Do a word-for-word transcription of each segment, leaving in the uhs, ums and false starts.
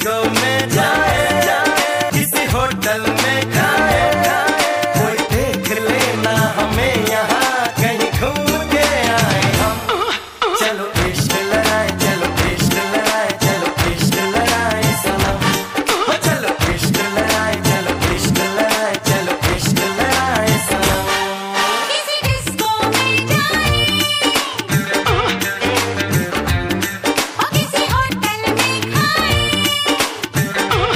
Disco में जाए, किसी होटल में खाए, कोई देख लेना हमें यहाँ कहीं घूम के आए हम। चलो इश्क लड़ाए, चलो इश्क लड़ाए, चलो इश्क लड़ाए सनम। हो चलो इश्क लड़ाए, चलो इश्क लड़ाए, चलो इश्क लड़ाए सनम। किसी डिस्को में जाए, और किसी होटल में खाए, और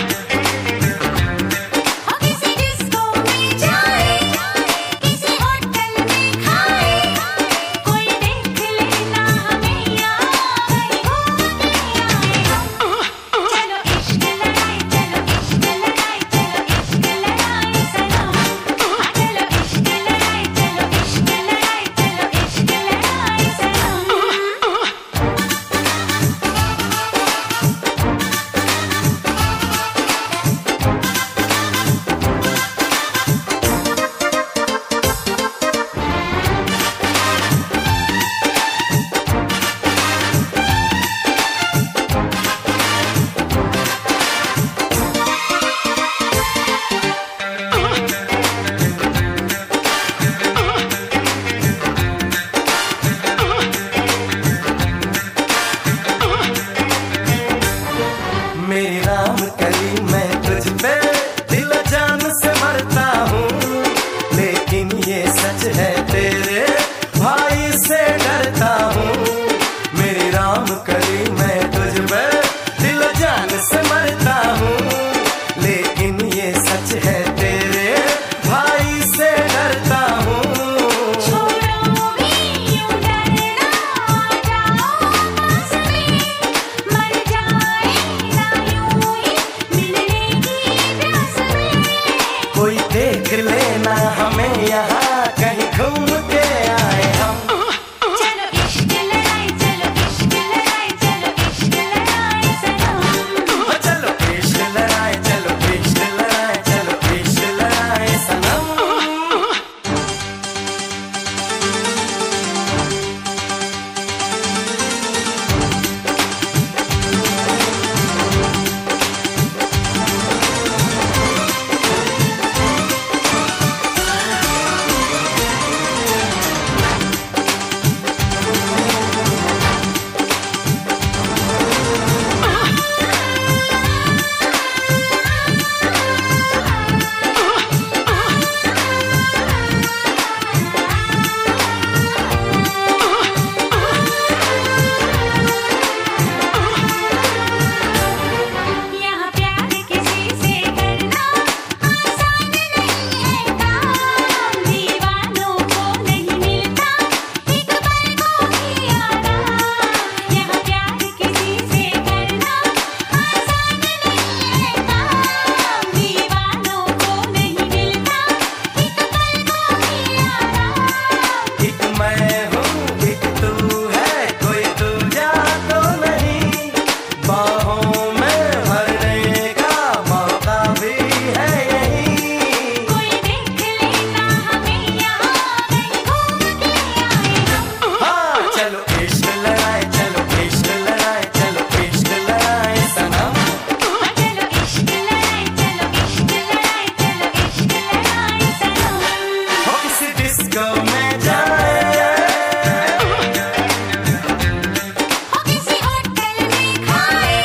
किसी डिस्को में जाए, किसी होटल में खाए, कोई देख लेना हमें यहाँ कहीं घूम के आए हम। चलो इश्क लड़ाए, चलो इश्क लड़ाए, चलो इश्क लड़ाए सनम। हाँ चलो इश्क लड़ाए, चलो इश्क लड़ाए, चलो इश्क लड़ाए सनम। मेरी राम कली मैं तुझ पे दिल जान से मरता हूँ, लेकिन ये सच है तेरे भाई से डरता हूँ। मेरी राम कली मैं तुझ पे दिल जान से मरता हूँ, लेकिन ये सच है तेरे भाई से डरता हूँ। छोड़ो भी यूं डरना, आ जाओ पास में, मर जाए ना यूं ही मिलने की प्यास में। कोई देख लेना हमें यहाँ कहीं घूम के आए हम। चलो इश्क लड़ाए, चलो इश्क लड़ाए, चलो इश्क लड़ाए सनम। हो चलो इश्क लड़ाए, चलो इश्क लड़ाए, चलो इश्क लड़ाए सनम। यहाँ प्यार किसी से करना आसान नहीं है काम, दीवानों को नहीं मिलता एक पल को भी आराम। यहाँ प्यार किसी से करना आसान नहीं है काम, दीवानों को नहीं मिलता एक पल को भी आराम। एक मैं हूँ एक तू है, कोई दूजा तो नहीं, बाहों में भरने का मौका भी है यही। कोई देख लेना हमें यहाँ कहीं घूम के आए हम। हाँ चलो इश्क लड़ाए, चलो इश्क लड़ाए, चलो इश्क लड़ाए सनम। हाँ चलो इश्क लड़ाए, चलो इश्क लड़ाए, चलो इश्क लड़ाए सनम। हो किसी डिस्को में जाए, हो किसी होटल में खाए,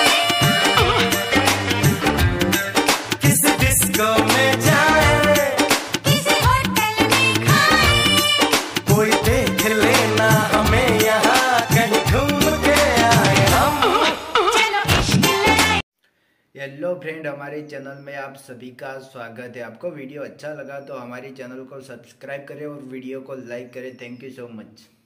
किसी डिस्को में जाए, किसी होटल में खाए, कोई देख लेना हमें यहाँ कहीं घूम के आए हम। चलो इश्क लड़ाए। हेलो फ्रेंड, हमारे चैनल में आप सभी का स्वागत है। आपको वीडियो अच्छा लगा तो हमारे चैनल को सब्सक्राइब करें और वीडियो को लाइक करें। Thank you so much.